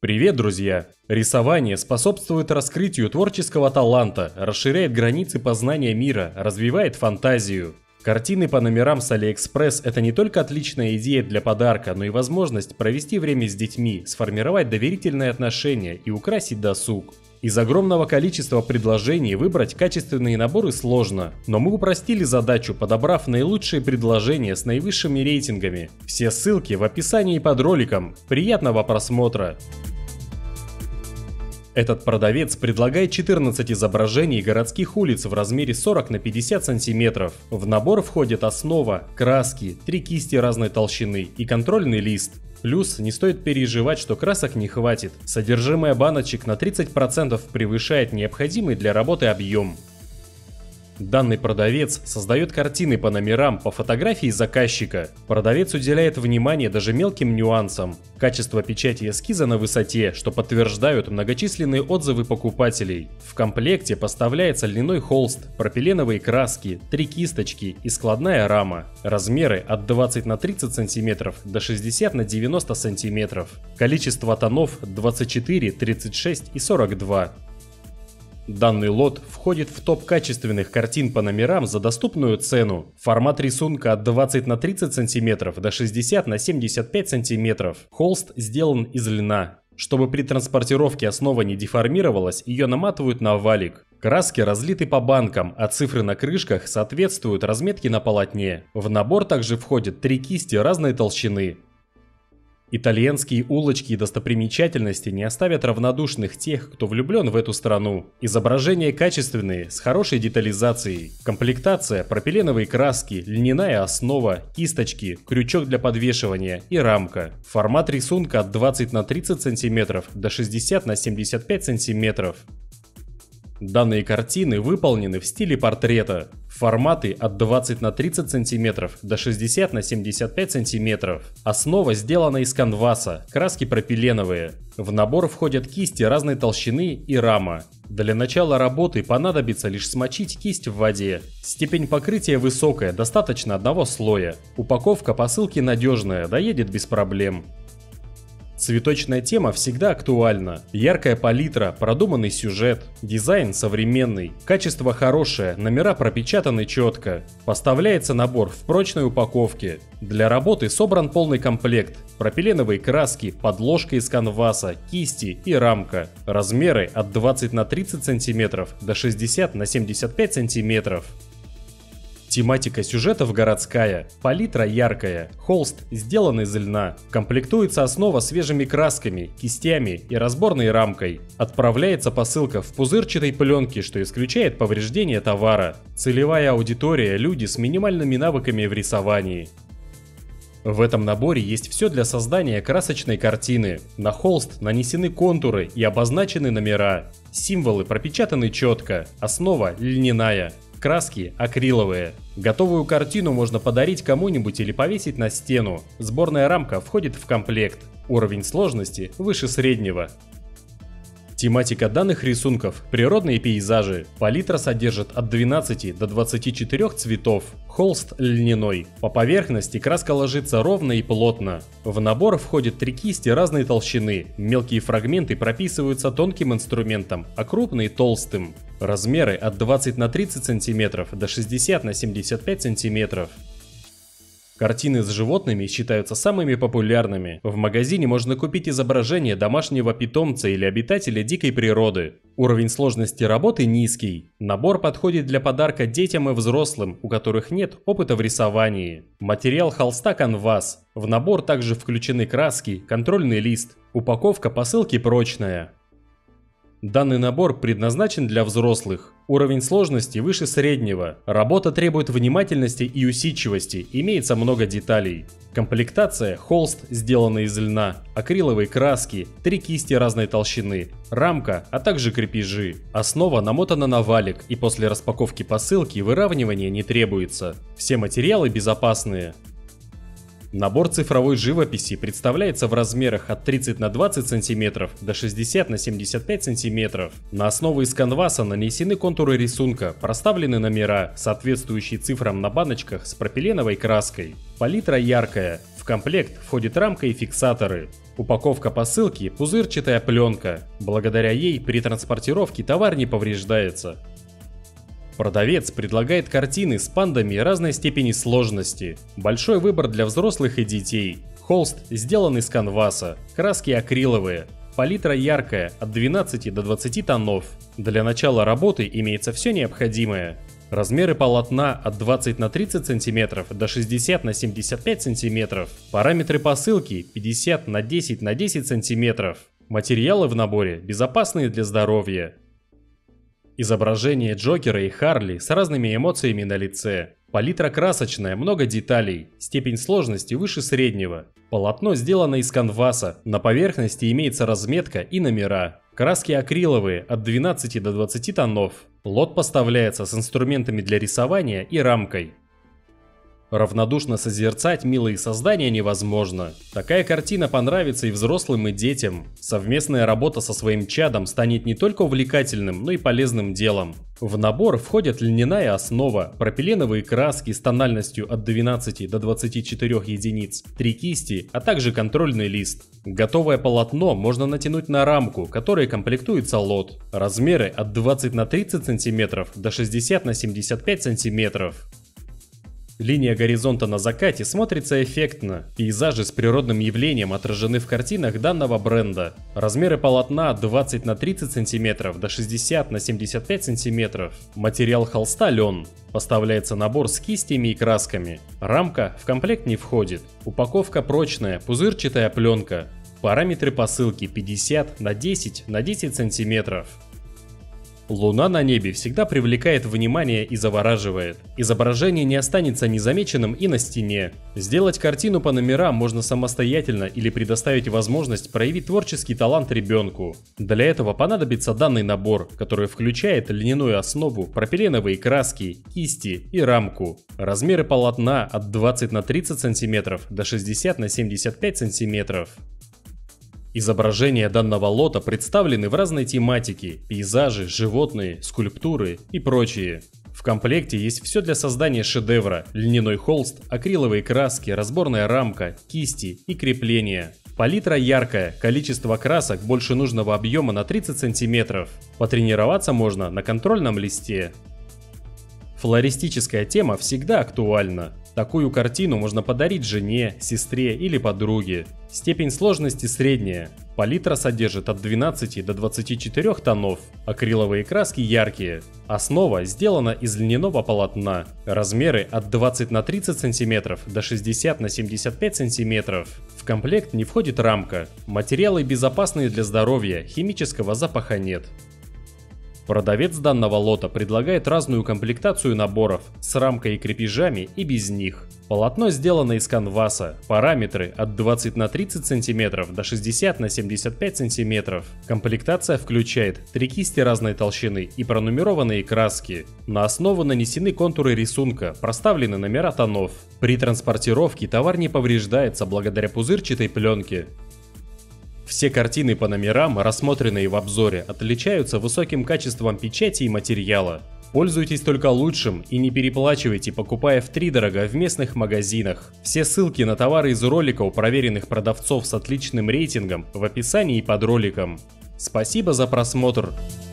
Привет, друзья! Рисование способствует раскрытию творческого таланта, расширяет границы познания мира, развивает фантазию. Картины по номерам с AliExpress – это не только отличная идея для подарка, но и возможность провести время с детьми, сформировать доверительные отношения и украсить досуг. Из огромного количества предложений выбрать качественные наборы сложно, но мы упростили задачу, подобрав наилучшие предложения с наивысшими рейтингами. Все ссылки в описании под роликом. Приятного просмотра! Этот продавец предлагает 14 изображений городских улиц в размере 40 на 50 сантиметров. В набор входит основа, краски, 3 кисти разной толщины и контрольный лист. Плюс не стоит переживать, что красок не хватит. Содержимое баночек на 30% превышает необходимый для работы объем. Данный продавец создает картины по номерам по фотографии заказчика. Продавец уделяет внимание даже мелким нюансам. Качество печати эскиза на высоте, что подтверждают многочисленные отзывы покупателей. В комплекте поставляется льняной холст, пропиленовые краски, 3 кисточки и складная рама. Размеры от 20 на 30 см до 60 на 90 см. Количество тонов 24, 36 и 42. Данный лот входит в топ качественных картин по номерам за доступную цену. Формат рисунка от 20 на 30 см до 60 на 75 см. Холст сделан из льна. Чтобы при транспортировке основа не деформировалась, ее наматывают на валик. Краски разлиты по банкам, а цифры на крышках соответствуют разметке на полотне. В набор также входят 3 кисти разной толщины. Итальянские улочки и достопримечательности не оставят равнодушных тех, кто влюблен в эту страну. Изображения качественные, с хорошей детализацией. Комплектация, пропиленовые краски, льняная основа, кисточки, крючок для подвешивания и рамка. Формат рисунка от 20 на 30 см до 60 на 75 см. Данные картины выполнены в стиле портрета. Форматы от 20 на 30 см до 60 на 75 см. Основа сделана из канваса, краски пропиленовые. В набор входят кисти разной толщины и рама. Для начала работы понадобится лишь смочить кисть в воде. Степень покрытия высокая, достаточно одного слоя. Упаковка посылки надежная, доедет без проблем. Цветочная тема всегда актуальна. Яркая палитра, продуманный сюжет, дизайн современный, качество хорошее, номера пропечатаны четко. Поставляется набор в прочной упаковке. Для работы собран полный комплект. Пропиленовые краски, подложка из канваса, кисти и рамка. Размеры от 20 на 30 см до 60 на 75 см. Тематика сюжетов городская, палитра яркая, холст сделан из льна. Комплектуется основа свежими красками, кистями и разборной рамкой. Отправляется посылка в пузырчатой пленке, что исключает повреждение товара. Целевая аудитория – люди с минимальными навыками в рисовании. В этом наборе есть все для создания красочной картины. На холст нанесены контуры и обозначены номера. Символы пропечатаны четко, основа льняная. Краски акриловые. Готовую картину можно подарить кому-нибудь или повесить на стену. Сборная рамка входит в комплект. Уровень сложности выше среднего. Тематика данных рисунков – природные пейзажи. Палитра содержит от 12 до 24 цветов. Холст льняной. По поверхности краска ложится ровно и плотно. В набор входят 3 кисти разной толщины. Мелкие фрагменты прописываются тонким инструментом, а крупные – толстым. Размеры от 20 на 30 см до 60 на 75 см. Картины с животными считаются самыми популярными. В магазине можно купить изображение домашнего питомца или обитателя дикой природы. Уровень сложности работы низкий. Набор подходит для подарка детям и взрослым, у которых нет опыта в рисовании. Материал холста канвас. В набор также включены краски, контрольный лист. Упаковка посылки прочная. Данный набор предназначен для взрослых. Уровень сложности выше среднего. Работа требует внимательности и усидчивости, имеется много деталей. Комплектация – холст, сделанный из льна, акриловые краски, 3 кисти разной толщины, рамка, а также крепежи. Основа намотана на валик, и после распаковки посылки выравнивания не требуется. Все материалы безопасные. Набор цифровой живописи представляется в размерах от 30 на 20 см до 60 на 75 см. На основу из канваса нанесены контуры рисунка, проставлены номера, соответствующие цифрам на баночках с пропиленовой краской. Палитра яркая. В комплект входит рамка и фиксаторы. Упаковка посылки – пузырчатая пленка. Благодаря ей при транспортировке товар не повреждается. Продавец предлагает картины с пандами разной степени сложности. Большой выбор для взрослых и детей. Холст сделан из канваса. Краски акриловые. Палитра яркая, от 12 до 20 тонов. Для начала работы имеется все необходимое. Размеры полотна от 20 на 30 см до 60 на 75 см. Параметры посылки 50 на 10 на 10 см. Материалы в наборе безопасные для здоровья. Изображение Джокера и Харли с разными эмоциями на лице. Палитра красочная, много деталей. Степень сложности выше среднего. Полотно сделано из канваса. На поверхности имеется разметка и номера. Краски акриловые от 12 до 20 тонов. Лот поставляется с инструментами для рисования и рамкой. Равнодушно созерцать милые создания невозможно. Такая картина понравится и взрослым, и детям. Совместная работа со своим чадом станет не только увлекательным, но и полезным делом. В набор входят льняная основа, пропиленовые краски с тональностью от 12 до 24 единиц, 3 кисти, а также контрольный лист. Готовое полотно можно натянуть на рамку, которой комплектуется лот. Размеры от 20 на 30 см до 60 на 75 см. Линия горизонта на закате смотрится эффектно. Пейзажи с природным явлением отражены в картинах данного бренда. Размеры полотна от 20 на 30 см до 60 на 75 см. Материал холста лен. Поставляется набор с кистями и красками. Рамка в комплект не входит. Упаковка прочная, пузырчатая пленка. Параметры посылки 50 на 10 на 10 см. Луна на небе всегда привлекает внимание и завораживает. Изображение не останется незамеченным и на стене. Сделать картину по номерам можно самостоятельно или предоставить возможность проявить творческий талант ребенку. Для этого понадобится данный набор, который включает льняную основу, пропиленовые краски, кисти и рамку. Размеры полотна от 20 на 30 см до 60 на 75 см. Изображения данного лота представлены в разной тематике – пейзажи, животные, скульптуры и прочее. В комплекте есть все для создания шедевра – льняной холст, акриловые краски, разборная рамка, кисти и крепления. Палитра яркая, количество красок больше нужного объема на 30 см. Потренироваться можно на контрольном листе. Флористическая тема всегда актуальна. Такую картину можно подарить жене, сестре или подруге. Степень сложности средняя. Палитра содержит от 12 до 24 тонов. Акриловые краски яркие. Основа сделана из льняного полотна. Размеры от 20 на 30 см до 60 на 75 см. В комплект не входит рамка. Материалы безопасные для здоровья, химического запаха нет. Продавец данного лота предлагает разную комплектацию наборов с рамкой и крепежами и без них. Полотно сделано из канваса. Параметры от 20 на 30 см до 60 на 75 см. Комплектация включает 3 кисти разной толщины и пронумерованные краски. На основу нанесены контуры рисунка, проставлены номера тонов. При транспортировке товар не повреждается благодаря пузырчатой пленке. Все картины по номерам, рассмотренные в обзоре, отличаются высоким качеством печати и материала. Пользуйтесь только лучшим и не переплачивайте, покупая втридорога в местных магазинах. Все ссылки на товары из ролика у проверенных продавцов с отличным рейтингом в описании под роликом. Спасибо за просмотр!